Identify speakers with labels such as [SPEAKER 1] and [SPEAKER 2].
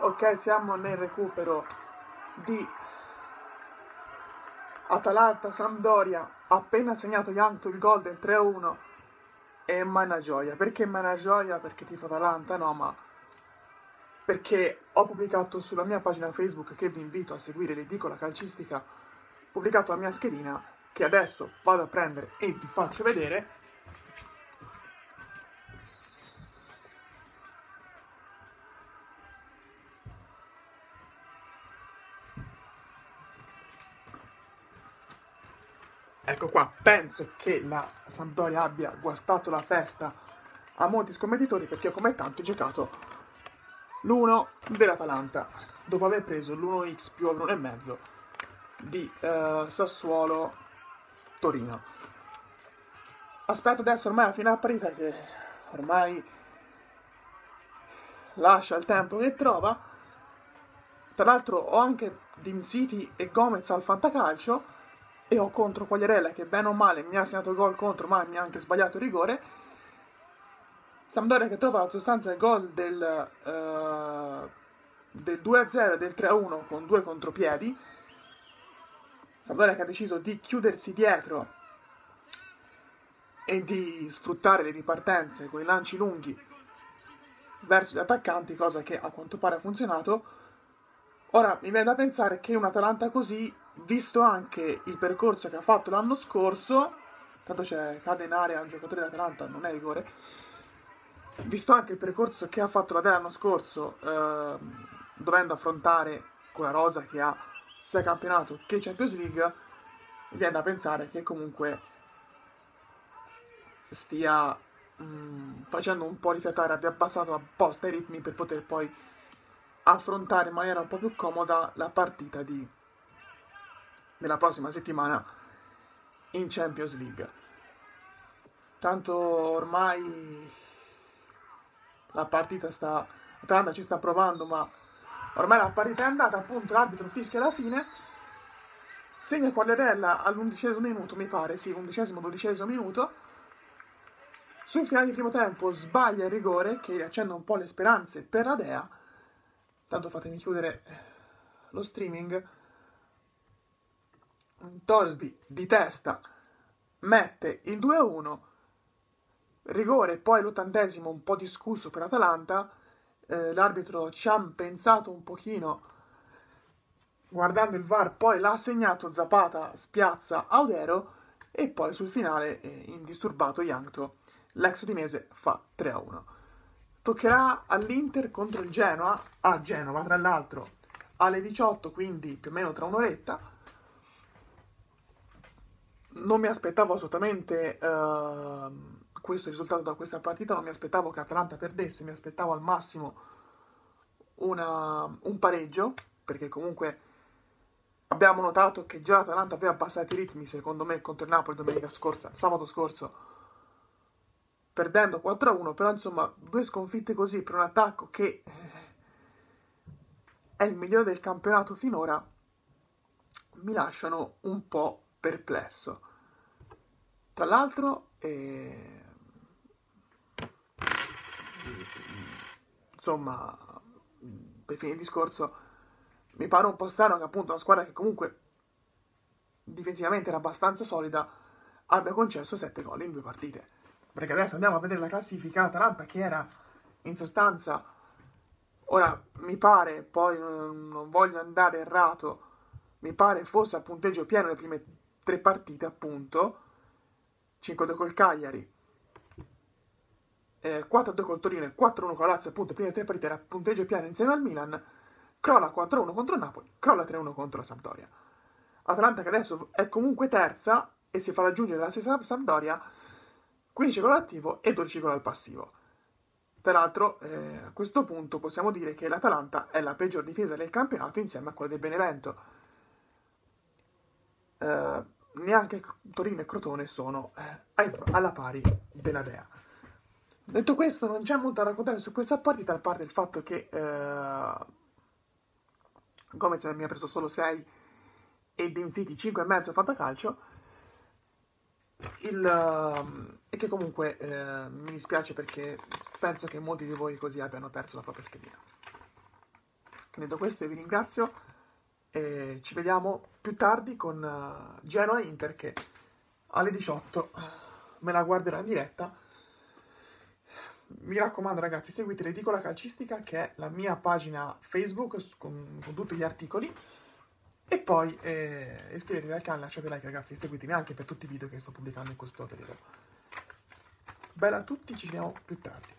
[SPEAKER 1] Ok, siamo nel recupero di Atalanta-Sampdoria. Appena segnato Yankto il gol del 3-1 e mai una gioia. Perché mai una gioia? Perché tifo Atalanta? No, ma perché ho pubblicato sulla mia pagina Facebook, che vi invito a seguire, l'edicola calcistica, ho pubblicato la mia schedina che adesso vado a prendere e vi faccio vedere. Ecco qua, penso che la Sampdoria abbia guastato la festa a molti scommettitori, perché come tanto ho giocato l'1 dell'Atalanta dopo aver preso l'1x più 1,5 di Sassuolo-Torino. Aspetto adesso ormai la fine della partita, che ormai lascia il tempo che trova. Tra l'altro ho anche Dim City e Gomez al fantacalcio e ho contro Quagliarella, che bene o male mi ha segnato il gol contro, ma mi ha anche sbagliato il rigore. Sampdoria che trova la sostanza il gol del 2-0 e del 3-1 con due contropiedi. Sampdoria che ha deciso di chiudersi dietro e di sfruttare le ripartenze con i lanci lunghi verso gli attaccanti, cosa che a quanto pare ha funzionato. Ora mi viene da pensare che un Atalanta così, visto anche il percorso che ha fatto l'anno scorso, tanto cade in area un giocatore dell'Atalanta, non è rigore, visto anche il percorso che ha fatto la l'anno scorso, dovendo affrontare con la rosa che ha sia campionato che Champions League, mi viene da pensare che comunque stia facendo un po' rifiatare, abbia abbassato apposta i ritmi per poter poi affrontare in maniera un po' più comoda la partita della prossima settimana in Champions League. Tanto ormai la partita Atalanta ci sta provando, ma ormai la partita è andata, appunto l'arbitro fischia alla fine, segna Quagliarella all'11° minuto, mi pare, sì, 11° minuto. Sul finale di primo tempo sbaglia il rigore, che accende un po' le speranze per la Dea. Tanto fatemi chiudere lo streaming. Torsby di testa mette il 2-1, rigore poi all'80° un po' discusso per Atalanta. L'arbitro ci ha pensato un pochino guardando il VAR, poi l'ha segnato Zapata, spiazza Audero e poi sul finale indisturbato Yankto, l'ex udinese, fa 3-1. Toccherà all'Inter contro il Genoa, a Genova tra l'altro, alle 18, quindi più o meno tra un'oretta. Non mi aspettavo assolutamente questo risultato da questa partita, non mi aspettavo che l'Atalanta perdesse, mi aspettavo al massimo un pareggio, perché comunque abbiamo notato che già l'Atalanta aveva abbassato i ritmi, secondo me, contro il Napoli sabato scorso, perdendo 4-1, però insomma due sconfitte così per un attacco che è il migliore del campionato finora mi lasciano un po' perplesso. Tra l'altro insomma, per fine il discorso, mi pare un po' strano che appunto una squadra che comunque difensivamente era abbastanza solida abbia concesso 7 gol in 2 partite. Perché adesso andiamo a vedere la classifica. L'Atalanta, che era in sostanza, ora mi pare, poi non voglio andare errato, mi pare fosse a punteggio pieno le prime 3 partite, appunto 5-2 col Cagliari, 4-2 col Torino e 4-1 con la Lazio, appunto prime 3 partite era a punteggio pieno insieme al Milan, crolla 4-1 contro il Napoli, crolla 3-1 contro la Sampdoria. Atalanta che adesso è comunque terza e si fa raggiungere la stessa Sampdoria, 15 gol attivo e 12 gol al passivo. Tra l'altro, a questo punto possiamo dire che l'Atalanta è la peggior difesa del campionato insieme a quella del Benevento. Neanche Torino e Crotone sono alla pari della Dea. Detto questo, non c'è molto da raccontare su questa partita, a parte il fatto che Gomez mi ha preso solo 6 e Dim City 5,5 fantacalcio, e che comunque mi dispiace, perché penso che molti di voi così abbiano perso la propria schedina. Detto questo, vi ringrazio e ci vediamo più tardi con Genoa Inter, che alle 18 me la guarderò in diretta. Mi raccomando ragazzi, seguite l'Edicola Calcistica, che è la mia pagina Facebook con tutti gli articoli, e poi iscrivetevi al canale, lasciate like ragazzi, e seguitemi anche per tutti i video che sto pubblicando in questo periodo. Bella a tutti, ci vediamo più tardi.